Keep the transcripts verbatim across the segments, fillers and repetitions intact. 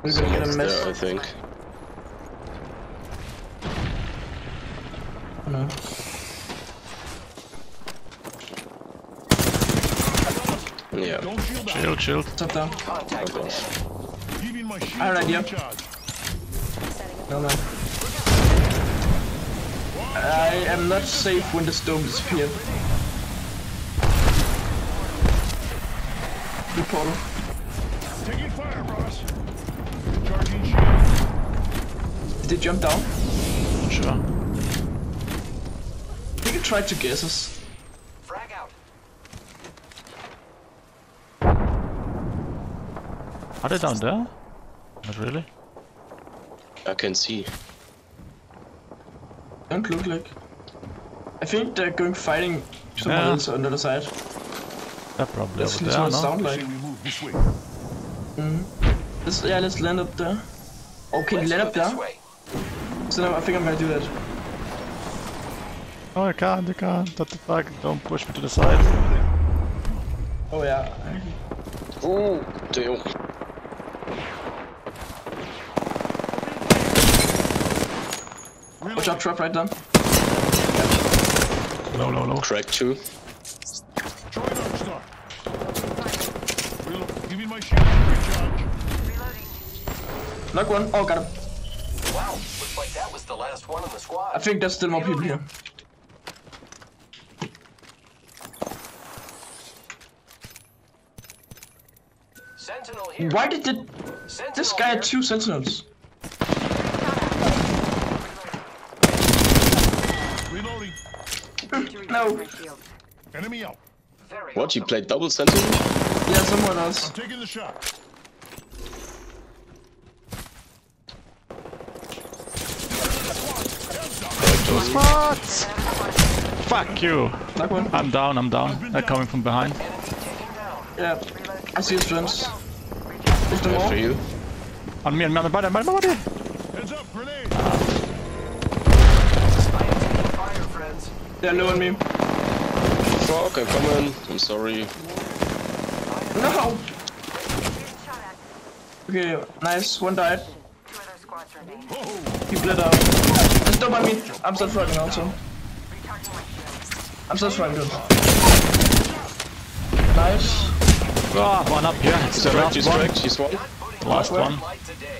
We're gonna get a Someone's mess. there, I think. No. Yeah. Chill, chill. Top down. Oh gosh. I have an idea. No, no. I am not safe when the dome disappears. Good portal. Taking fire, boss. Charging shield. Did they jump down? Sure. I think it tried to guess us. Frag out. Are they down there? Not really. I can see. Don't look like. I think they're going fighting somewhere Yeah. else on the other side. They're probably That's over what there, it no? sounds like. We move this way. Mm. Let's, yeah, let's land up there. Oh, can you Let's land go up this there? way. So now I think I'm gonna do that. Oh, I can't, I can't. What the fuck? Don't push me to the side. Oh yeah. Oh, damn. Watch out, trap right down. Low, low, low. Crack two. Try another start. Reload. Give me my shield to recharge. Knock one. Oh, got him. Wow, looks like that was the last one in the squad. I think there's still more people here. Sentinel here. Why did the, Sentinel this guy here. had two sentinels? Reloading. No. Enemy out. Very What? You awesome. played double sentinel? Yeah, someone else. I'm taking the shot. What? Fuck you. Knock one. I'm down, I'm down. They're coming from behind. Yeah. I see his friends. Is there After more? you. On me, on me, on my body, on my body. Heads up, grenade. Fire, friends. They're low on me. Fuck, I'm coming. I'm sorry. No! Okay, nice. One died. He bled out. Just don't mind me. I'm still fraging also. I'm still fraging good. Nice. Ah, one up here. It's He's the cracked, last he's one. cracked, he's one. The last Where? one. Light today.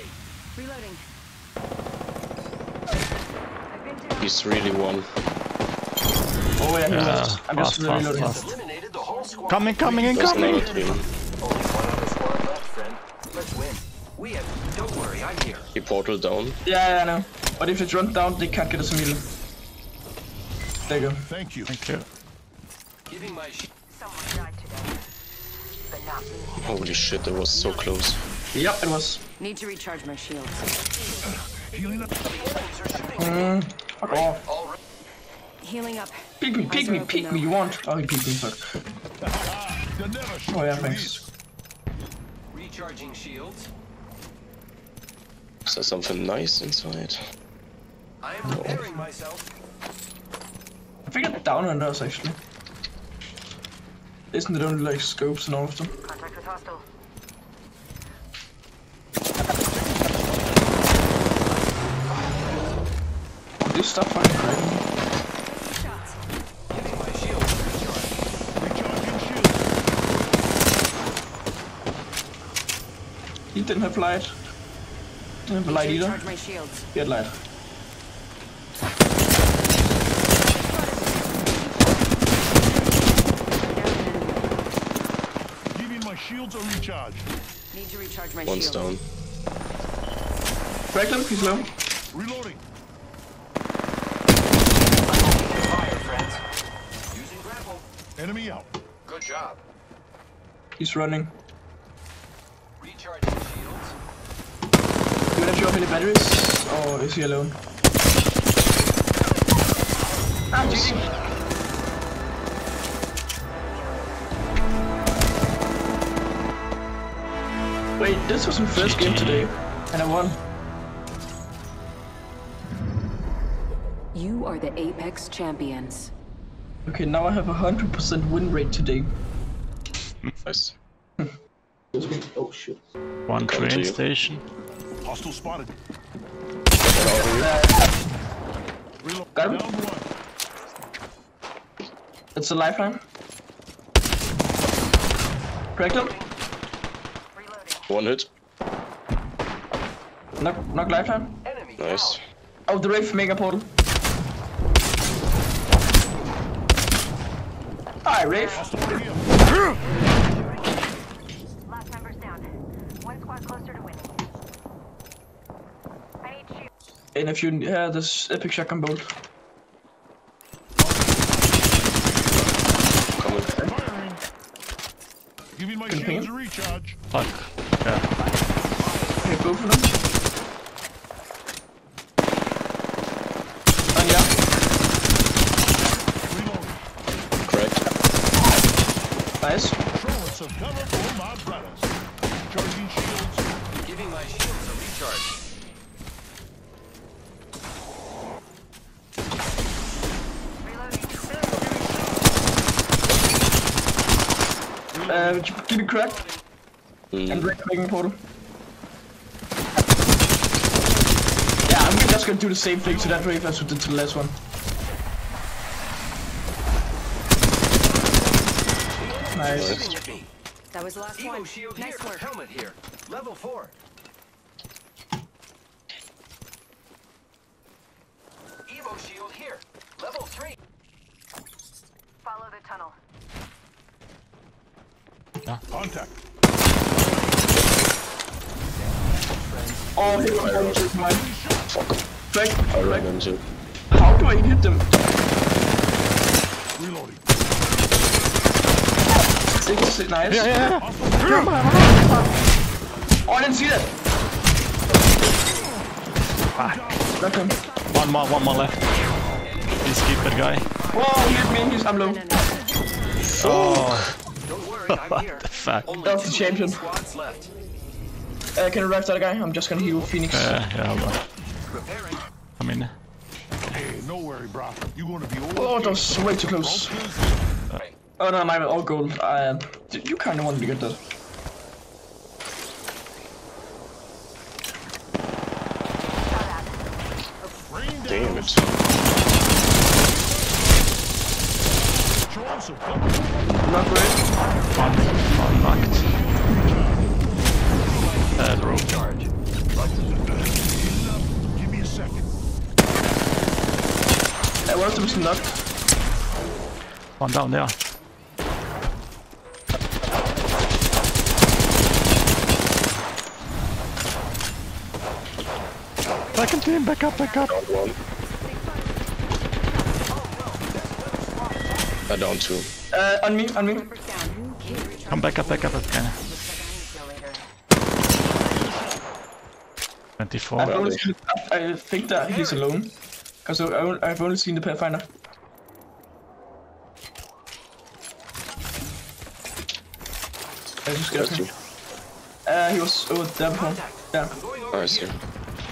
He's really one. Oh yeah, he Yeah, left. I'm just fast, fast, reloading. fast. Eliminated the whole squad. Coming, coming, There's incoming. another team. Only one other squad left, friend. Let's win. We have. Don't worry, I'm here. He portal down. Yeah, yeah, I know. But if it's run down, they can't get us immediately. There you go. Thank you. Thank you. Giving my sh Someone died today, but not me. Holy shit, that was so close. Yep, it was. Need to recharge my shields. Healing up. Mm, fuck off. All right. Healing up. Peek me, peek me, peek me, you want? Oh, he peeked me, fuck. They'll never shoot Oh yeah, you thanks. Recharging shields. Is there something nice inside? I am preparing myself. I think I'm down on those actually. Isn't it only like scopes and all of them? Contact with hostile. Would you stop fucking cracking me? Shots. Giving my shields a recharge. Recharging shield. He didn't have light. Didn't have a light either. Recharge my shields. He had light. Giving my shields a recharge. Need to recharge my One's shields. down. Cracked him, he's low. Reloading. Fire, friends. Using grapple. Enemy out. Good job. He's running. Recharging shields. Do you want to show off any batteries? Or is he alone? Ah, G G. Wait, this was my first game today, and I won. You are the Apex champions. Okay, now I have a hundred percent win rate today. Nice. That's good. Oh shit. One Come to train you. station. Hostile spotted. Reload. Got him. Down one. It's a lifeline. Cracked him. One hit. Knock, knock lifeline. Enemy Nice. Oh, the Wraith mega portal. Hi, Wraith. Hostile over here. Last member's down. One squad closer to winning. I need you. And if you yeah, this epic shotgun bolt. Coming. Firing. Giving my Can you ping shields him? a recharge. Fuck. Yeah. Okay, both of them. And yeah, Reloading. Cracked. nice. Throwing some cover for my brothers. Charging shields. Giving my shields a recharge. Uh, give me crack Mm. and Wraith making portal. Yeah, I'm just gonna do the same thing to that Wraith as we did to the last one. Nice. Shooting at me. That was the last Evo one. shield Nice here. work. Helmet here. Level four. Evo shield here. Level three. Follow the tunnel. Contact. Oh, he was almost mine. Crack, I ran crack. into. How do I hit them? Reloading. Six, nice. Yeah, yeah, yeah. Oh, I didn't see that. Knock him. One more, one more left. Please keep that guy. Whoa, he hit me. He's, I'm low. Oh, Don't worry, I'm here. fuck. Only That's the two champion. squads left. Uh, can you revive that guy? I'm just gonna heal Phoenix. Yeah, yeah, hold on. Preparing. I'm in. Hey, no worry, bro. You're gonna be over. Oh, that was way too close. Oh no, my all gold. Uh, you kind of wanted to get that. Damn it. Throwing some cover. Not great. One, one knocked. Uh, the rope. Charge. Give me a second. Uh, one of them is knocked. One down there. Second team, back up, back up. Down one. I down two. Uh, on me, on me. Members down. Come back up, back up again. twenty-four. I've only seen, I, I think that he's alone. Because I've only seen the Pathfinder. I just got Got him. you. Uh, he was over there before. Yeah. I'm going over Nice here. here.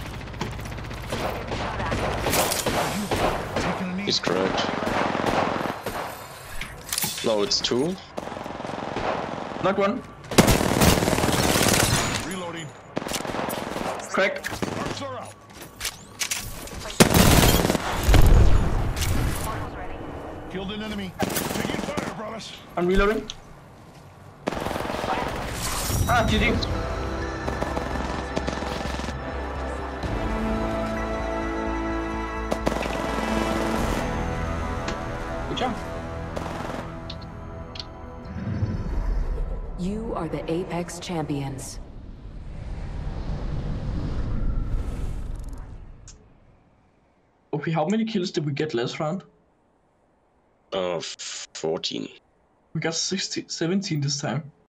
Taking a knee. He's cracked. No, it's two. Knock one. Reloading. Crack. Arcs are out. Portal's ready. Killed an enemy. Taking fire, brothers. I'm reloading. Ah, G G. Good job. You are the Apex Champions. Okay, how many kills did we get last round? Uh, fourteen. We got sixteen, seventeen this time.